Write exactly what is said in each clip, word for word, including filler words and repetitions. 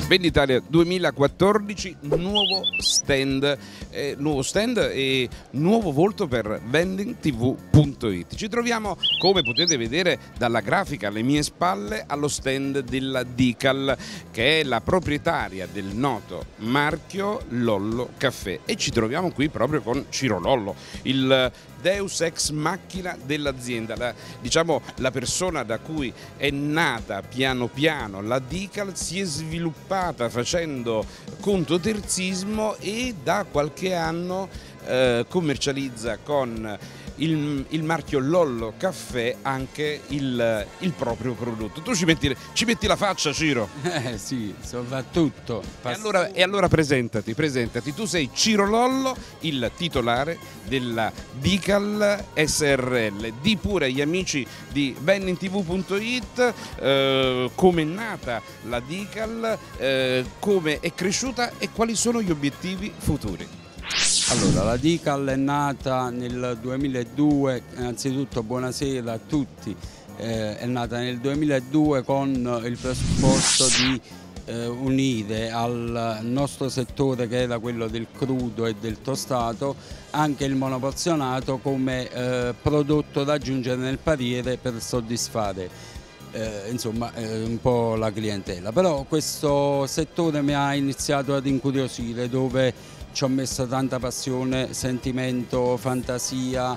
Venditalia duemilaquattordici, nuovo stand, eh, nuovo stand e nuovo volto per vending t v punto it. Ci troviamo, come potete vedere dalla grafica alle mie spalle, allo stand della Dical, che è la proprietaria del noto marchio Lollo Caffè, e ci troviamo qui proprio con Ciro Lollo, il Deus ex machina dell'azienda, la, diciamo la persona da cui è nata piano piano la Dical, si è sviluppata facendo contoterzismo e da qualche anno eh, commercializza con il, il marchio Lollo Caffè anche il, il proprio prodotto. Tu ci metti, ci metti la faccia, Ciro? Eh sì, soprattutto. E allora, e allora presentati, presentati. Tu sei Ciro Lollo, il titolare della Dical S R L. Di pure agli amici di vending t v punto it eh, come è nata la Dical, eh, come è cresciuta e quali sono gli obiettivi futuri. Allora, la Dical è nata nel duemiladue, innanzitutto buonasera a tutti, eh, è nata nel duemiladue con il presupposto di eh, unire al nostro settore, che era quello del crudo e del tostato, anche il monoporzionato come eh, prodotto da aggiungere nel paniere per soddisfare eh, insomma eh, un po' la clientela. Però questo settore mi ha iniziato ad incuriosire, dove ci ho messo tanta passione, sentimento, fantasia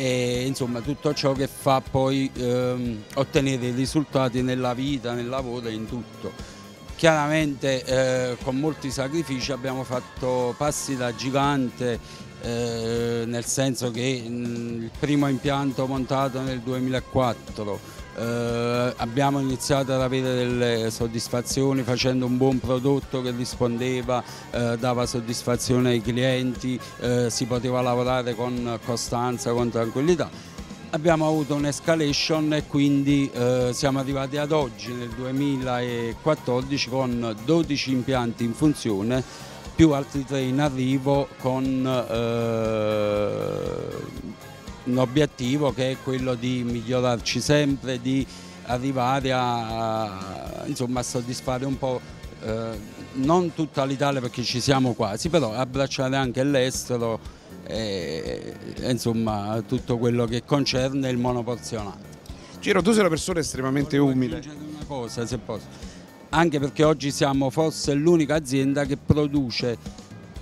e insomma tutto ciò che fa poi ehm, ottenere i risultati nella vita, nel lavoro e in tutto. Chiaramente eh, con molti sacrifici abbiamo fatto passi da gigante, eh, nel senso che mh, il primo impianto montato nel duemilaquattro, Uh, abbiamo iniziato ad avere delle soddisfazioni facendo un buon prodotto che rispondeva, uh, dava soddisfazione ai clienti, uh, si poteva lavorare con costanza, con tranquillità. Abbiamo avuto un'escalation e quindi uh, siamo arrivati ad oggi nel duemilaquattordici con dodici impianti in funzione più altri tre in arrivo, con uh, un obiettivo che è quello di migliorarci sempre, di arrivare a, a, insomma, a soddisfare un po' eh, non tutta l'Italia, perché ci siamo quasi, però abbracciare anche l'estero e, e insomma tutto quello che concerne il monoporzionato. Ciro, tu sei una persona estremamente Voglio umile. aggiungere una cosa, se posso, anche perché oggi siamo forse l'unica azienda che produce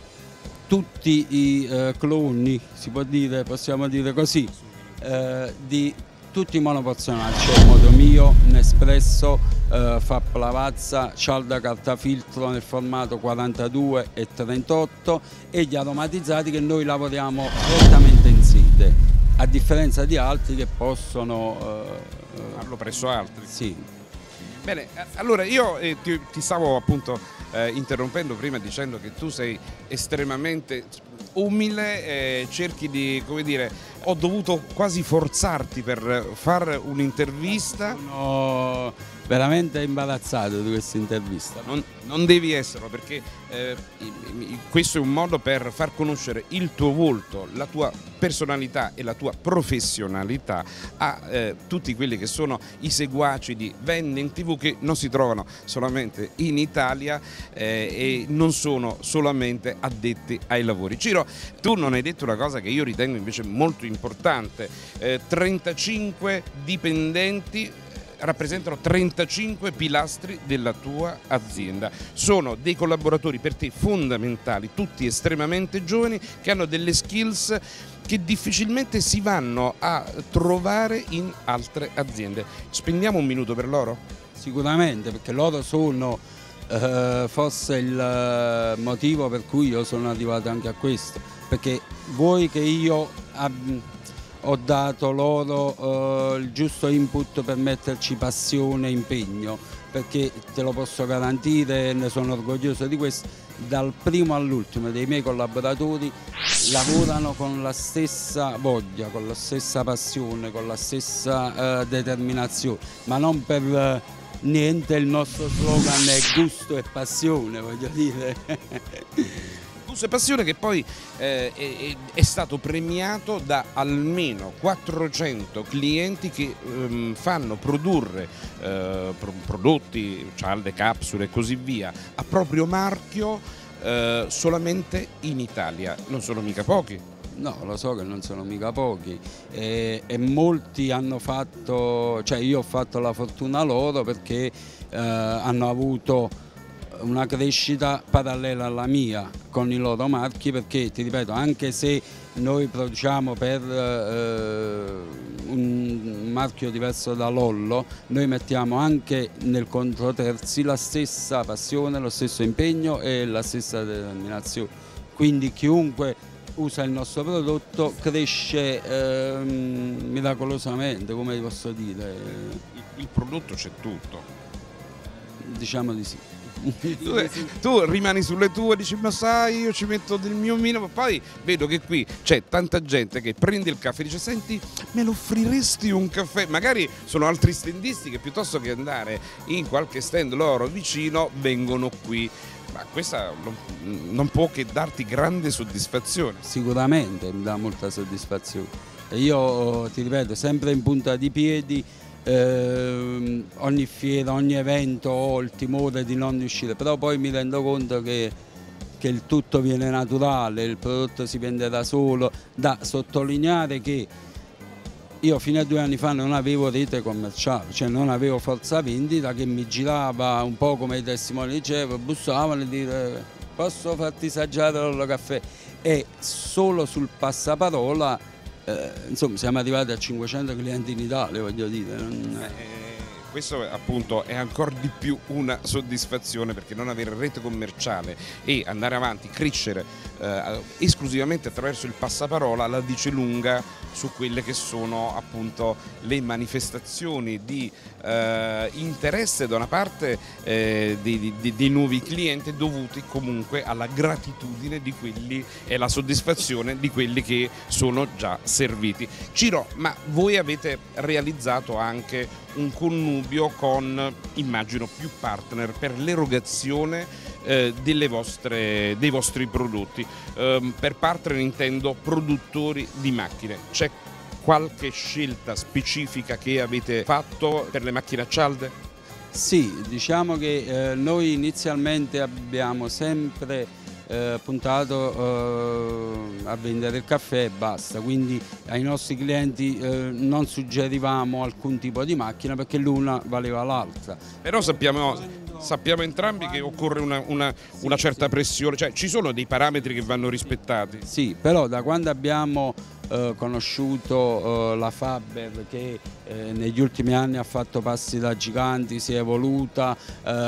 tutti i eh, cloni, si può dire, possiamo dire così, eh, di tutti i monoporzionati, cioè Modo Mio, Nespresso, eh, Fap Lavazza, Cialda Cartafiltro nel formato quarantadue e trentotto, e gli aromatizzati che noi lavoriamo direttamente in sede, a differenza di altri che possono eh, farlo presso altri. Sì. Bene, allora io eh, ti, ti stavo appunto eh, interrompendo prima dicendo che tu sei estremamente umile, eh, cerchi di, come dire, ho dovuto quasi forzarti per fare un'intervista. Sono veramente imbarazzato di questa intervista. Non, non devi esserlo, perché eh, questo è un modo per far conoscere il tuo volto, la tua personalità e la tua professionalità a eh, tutti quelli che sono i seguaci di Vending t v, che non si trovano solamente in Italia eh, e non sono solamente addetti ai lavori. Ciro, tu non hai detto una cosa che io ritengo invece molto importante, eh, trentacinque dipendenti rappresentano trentacinque pilastri della tua azienda, sono dei collaboratori per te fondamentali, tutti estremamente giovani, che hanno delle skills che difficilmente si vanno a trovare in altre aziende. Spendiamo un minuto per loro? Sicuramente, perché loro sono eh, forse il motivo per cui io sono arrivato anche a questo, perché vuoi che io ab- ho dato loro eh, il giusto input per metterci passione e impegno, perché te lo posso garantire, ne sono orgoglioso di questo, dal primo all'ultimo dei miei collaboratori lavorano con la stessa voglia, con la stessa passione, con la stessa eh, determinazione, ma non per eh, niente il nostro slogan è gusto e passione, voglio dire. Gusto e passione che poi eh, è, è stato premiato da almeno quattrocento clienti che ehm, fanno produrre eh, pro prodotti, cialde, capsule e così via a proprio marchio eh, solamente in Italia. Non sono mica pochi. No, lo so che non sono mica pochi e, e molti hanno fatto, cioè io ho fatto la fortuna loro perché eh, hanno avuto una crescita parallela alla mia con i loro marchi, perché ti ripeto, anche se noi produciamo per eh, un marchio diverso da Lollo, noi mettiamo anche nel controterzi la stessa passione, lo stesso impegno e la stessa determinazione, quindi chiunque usa il nostro prodotto cresce ehm, miracolosamente, come posso dire. Il, il prodotto c'è tutto. Diciamo di sì. Tu, tu rimani sulle tue, dici ma sai io ci metto del mio minimo, poi vedo che qui c'è tanta gente che prende il caffè e dice senti me lo offriresti un caffè, magari sono altri standisti che piuttosto che andare in qualche stand loro vicino vengono qui. Ma questa non, non può che darti grande soddisfazione. Sicuramente mi dà molta soddisfazione. E io ti ripeto, sempre in punta di piedi, eh, ogni fiera, ogni evento ho il timore di non riuscire, però poi mi rendo conto che, che il tutto viene naturale, il prodotto si vende da solo. Da sottolineare che io fino a due anni fa non avevo rete commerciale, cioè non avevo forza vendita che mi girava un po' come i testimoni dicevano, bussavano e dire posso farti assaggiare il caffè, e solo sul passaparola eh, insomma siamo arrivati a cinquecento clienti in Italia, voglio dire. Non... Eh, questo appunto è ancora di più una soddisfazione, perché non avere rete commerciale e andare avanti, crescere eh, esclusivamente attraverso il passaparola la dice lunga su quelle che sono appunto le manifestazioni di eh, interesse da una parte eh, dei, dei, dei nuovi clienti, dovuti comunque alla gratitudine di quelli e la soddisfazione di quelli che sono già serviti. Ciro, ma voi avete realizzato anche un connubio con, immagino, più partner per l'erogazione eh, delle vostre, dei vostri prodotti. Eh, per partner intendo produttori di macchine. C'è qualche scelta specifica che avete fatto per le macchine a cialde? Sì, diciamo che eh, noi inizialmente abbiamo sempre Eh, puntato eh, a vendere il caffè e basta, quindi ai nostri clienti eh, non suggerivamo alcun tipo di macchina perché l'una valeva l'altra. Però sappiamo, sappiamo entrambi che occorre una, una, una certa pressione, cioè ci sono dei parametri che vanno rispettati. Sì, però da quando abbiamo eh, conosciuto eh, la Faber, che eh, negli ultimi anni ha fatto passi da giganti, si è evoluta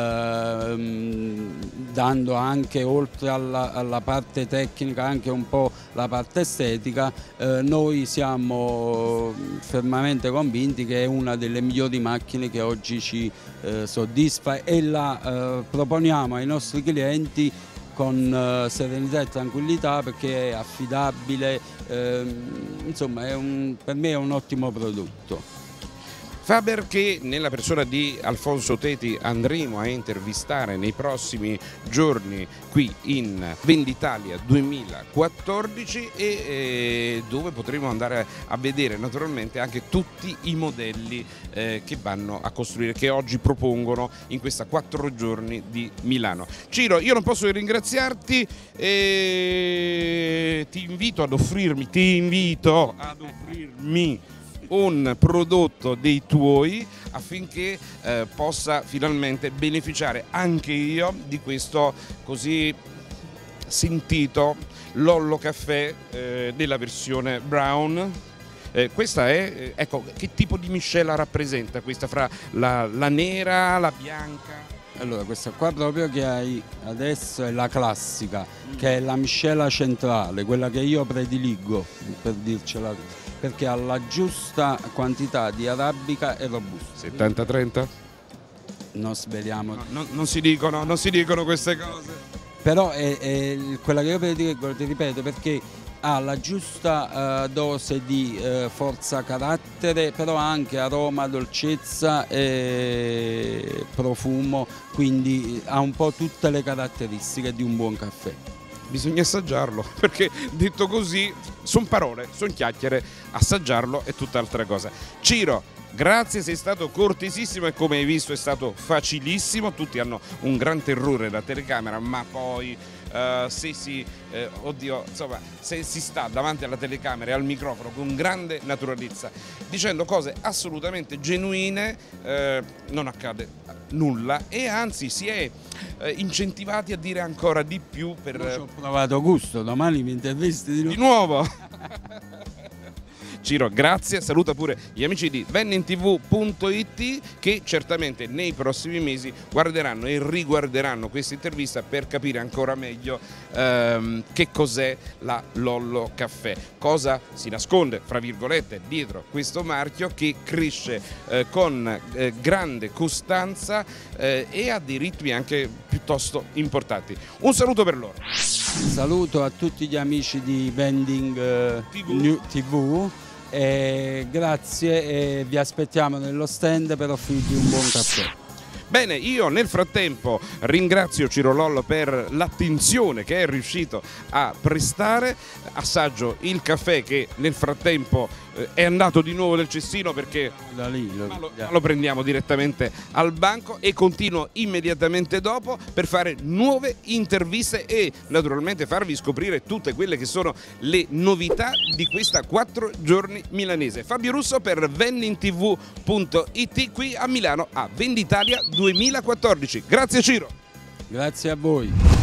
ehm, dando anche, oltre alla, alla parte tecnica, anche un po' la parte estetica, eh, noi siamo fermamente convinti che è una delle migliori macchine che oggi ci eh, soddisfa, e la eh, proponiamo ai nostri clienti con eh, serenità e tranquillità perché è affidabile, ehm, insomma è un, per me è un ottimo prodotto. Faber, che nella persona di Alfonso Teti andremo a intervistare nei prossimi giorni qui in Venditalia duemilaquattordici, e eh, dove potremo andare a vedere naturalmente anche tutti i modelli eh, che vanno a costruire, che oggi propongono in questa quattro giorni di Milano. Ciro, io non posso che ringraziarti e ti invito ad offrirmi, ti invito ad offrirmi un prodotto dei tuoi affinché eh, possa finalmente beneficiare anche io di questo così sentito Lollo Caffè eh, della versione brown. Eh, questa è, ecco, che tipo di miscela rappresenta questa fra la, la nera, la bianca? Allora, questa qua proprio che hai adesso è la classica, che è la miscela centrale, quella che io prediligo, per dircela, perché ha la giusta quantità di arabica e robusta. settanta trenta? Non sveliamo. No, no, non si dicono, non si dicono queste cose. Però è, è quella che io prediligo, ti ripeto, perché ha la giusta uh, dose di uh, forza carattere, però anche aroma, dolcezza e profumo, quindi ha un po' tutte le caratteristiche di un buon caffè. bisogna assaggiarlo, perché detto così sono parole, sono chiacchiere, assaggiarlo è tutt'altra cosa. Ciro, grazie, sei stato cortesissimo e come hai visto è stato facilissimo, tutti hanno un gran terrore da telecamera, ma poi uh, se si, eh, oddio, insomma, se si sta davanti alla telecamera e al microfono con grande naturalezza, dicendo cose assolutamente genuine, eh, non accade nulla e anzi si è eh, incentivati a dire ancora di più per... Io ci ho provato gusto, domani mi intervisti di nuovo. Di nuovo! Ciro, grazie, saluta pure gli amici di vending T V punto it che certamente nei prossimi mesi guarderanno e riguarderanno questa intervista per capire ancora meglio ehm, che cos'è la Lollo Caffè, cosa si nasconde, fra virgolette, dietro questo marchio che cresce eh, con eh, grande costanza eh, e ha dei ritmi anche piuttosto importanti. Un saluto per loro. Saluto a tutti gli amici di Vending eh, T V. New T V. E grazie e vi aspettiamo nello stand per offrirvi un buon caffè. Bene, io nel frattempo ringrazio Ciro Lollo per l'attenzione che è riuscito a prestare, assaggio il caffè che nel frattempo eh, è andato di nuovo nel cestino perché Da lì, lo, ma lo, ma lo prendiamo direttamente al banco e continuo immediatamente dopo per fare nuove interviste e naturalmente farvi scoprire tutte quelle che sono le novità di questa quattro giorni milanese. Fabio Russo per vending T V punto it qui a Milano a Venditalia duemilaquattordici. Grazie Ciro. Grazie a voi.